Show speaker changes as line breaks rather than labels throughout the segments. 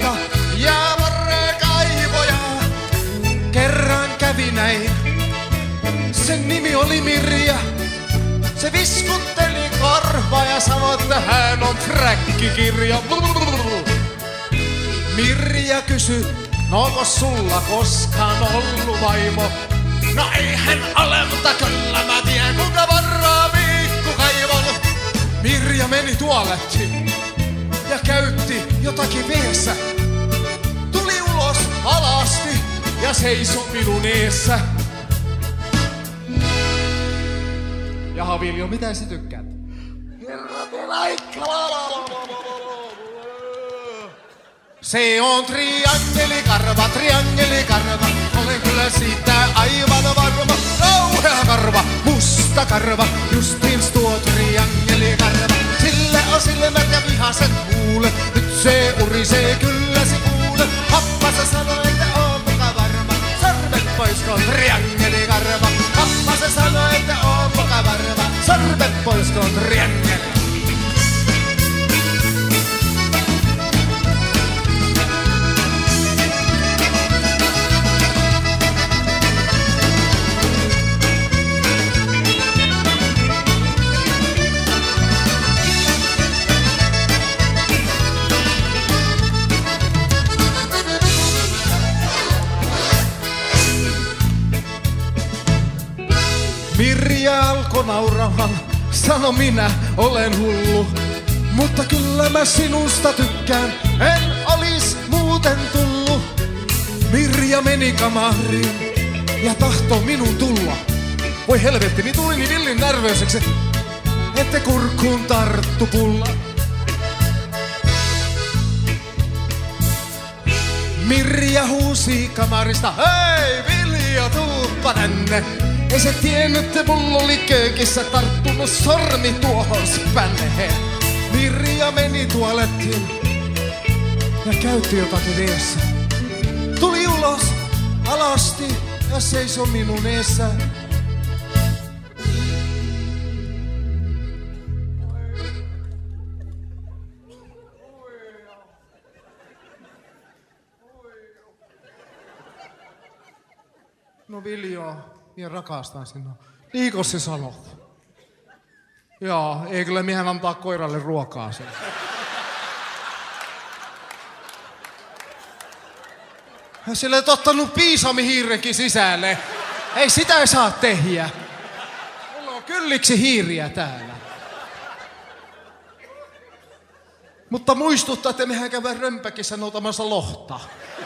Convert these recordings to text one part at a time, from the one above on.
kautta jäävarre kaivoja. Kerran kävi näin, sen nimi oli Mirja. Se viskutteli korvaa ja sanoi, että hän on fräkkikirja. Mirja kysyi, no onko sulla koskaan ollut vaimo? No eihän ole, mutta kyllä mä tiedän, kuinka varraa viikkukaivolla. Mirja meni tualettiin ja käytti jotakin veessä. Tuli ulos alasti ja seisoi minun eessä. Jaha Viljo, mitä sä tykkäät? Se on triangelikarva, triangelikarva. Olen kyllä siitä aivan varma. Kauhea karva, musta karva, justiins tuo triangelikarva. Sillä on silmät ja vihaset kuule, nyt se urisee kyllä se kuule. Pappa sanoi, että on muka varma, sormet pois kun triangelikarva. Pappa sanoi, että on muka varma, sormet pois kun triangelikarva. Mirja alkoi nauramaan, sano minä olen hullu. Mutta kyllä mä sinusta tykkään, en olis muuten tullu. Mirja meni kamariin ja tahtoi minun tulla. Voi helvetti, niin tuli niin villin närvöiseksi, ette kurkkuun tarttu pulla. Mirja huusi kamarista, hei Viljo, tuuppa tänne. Ei se tiennyt, että mulla oli köökissä tarttunut sormi tuohon spänneheen. Mirja meni tualettiin ja käytti jotakin veessä. Tuli ulos alasti ja seisoi minun eessä. No Viljo, minä rakastan sinua. Liiko se sanot? Joo, ei kyllä mihän antaa koiralle ruokaa sen. Sille et ottanut piisamihiirenkin sisälle. Ei sitä ei saa tehdä. Mulla on kylliksi hiiriä täällä. Mutta muistuttaa, että mehän käydään Römpäkissä noutamassa lohta.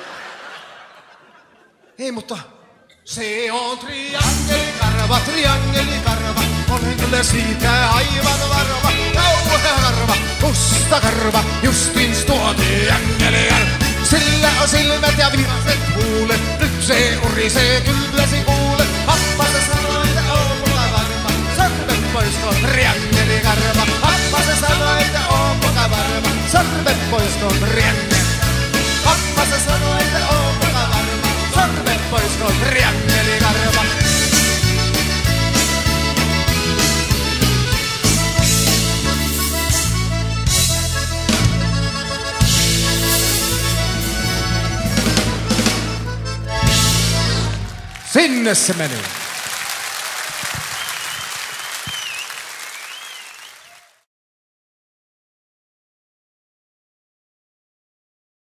Ei, mutta... Se on triangelikarva, triangelikarva. Olen kyllä siitä aivan varma. Kauhea karva, musta karva, justiins tuo triangelikarva. Sillä on silmät ja vihaset huulet, nyt se urisee kyllä se kuule. Pappa se sanoi, että on muka varma, sormet pois kun triangelikarva. Pappa se sanoi, että on muka varma, sormet pois kun triangelikarva. Pappa se sanoi, että on muka varma, sormet pois kun triangelikarva. Sinne se meni.